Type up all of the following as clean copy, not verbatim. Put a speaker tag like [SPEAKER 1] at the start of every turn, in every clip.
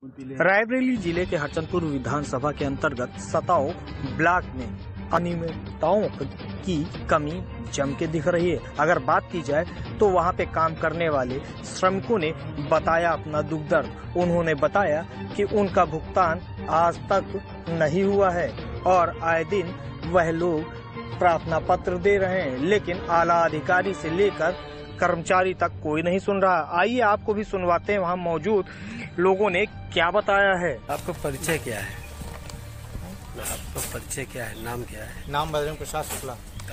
[SPEAKER 1] रायबरेली जिले के हरचंदपुर विधानसभा के अंतर्गत सताओ ब्लॉक में अनियमितताओं की कमी जम के दिख रही है। अगर बात की जाए तो वहां पे काम करने वाले श्रमिकों ने बताया अपना दुख दर्द। उन्होंने बताया कि उनका भुगतान आज तक नहीं हुआ है और आए दिन वह लोग प्रार्थना पत्र दे रहे हैं, लेकिन आला अधिकारी से लेकर कर्मचारी तक कोई नहीं सुन रहा। आइए आपको भी सुनवाते हैं वहाँ मौजूद लोगों ने क्या बताया है।
[SPEAKER 2] आपका परिचय क्या है? आपका परिचय क्या है? नाम क्या है?
[SPEAKER 3] नाम बजरंग प्रसाद शुक्ला।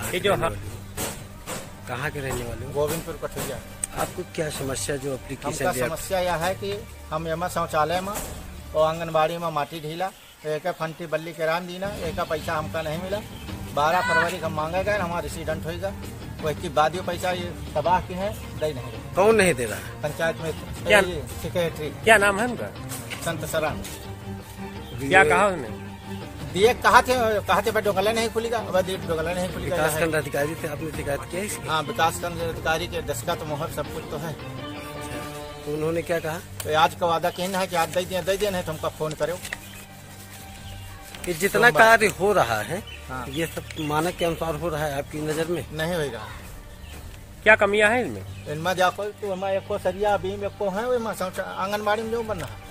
[SPEAKER 2] कहाँ के रहने वाले हो?
[SPEAKER 3] गोविंदपुर कठुरिया।
[SPEAKER 2] आपको क्या समस्या जो एप्लीकेशन?
[SPEAKER 3] हमका समस्या यह है कि हम एमा शौचालय में और आंगनबाड़ी में माटी ढीला, एक फंटी बल्ली के राम दीना, एक पैसा हमका नहीं मिला। 12 फरवरी हम मांगे गए, हमारा रेसिडेंट होगा उसके बाद ये पैसा ये तबाह की है, दे नहीं रहे।
[SPEAKER 2] कौन नहीं दे रहा?
[SPEAKER 3] पंचायत में
[SPEAKER 2] क्या
[SPEAKER 3] सेक्रेटरी।
[SPEAKER 2] क्या नाम है उनका?
[SPEAKER 3] संत सराम।
[SPEAKER 2] क्या कहा उन्होंने?
[SPEAKER 3] दिए कहते भाई डोगला नहीं खुलेगा, डोगला नहीं खुलेगा।
[SPEAKER 2] विकास खंड अधिकारी थे, आपने शिकायत किया इसकी?
[SPEAKER 3] हाँ, विकास खंड अधिकारी के दस्खत मोहर सब कुछ तो है।
[SPEAKER 2] तो उन्होंने क्या कहा?
[SPEAKER 3] तो आज का वादा कहना है कि आज दे दिए नहीं तो हमका फोन करो।
[SPEAKER 2] कि जितना कार्य हो रहा है,
[SPEAKER 3] हाँ,
[SPEAKER 2] ये सब मानक के अनुसार हो रहा है आपकी नजर में?
[SPEAKER 3] नहीं होगा।
[SPEAKER 2] क्या कमियां हैं इनमें?
[SPEAKER 3] इनमें जाको तो हमारे एको सरिया बीम एको है, आंगनबाड़ी में जो बन रहा है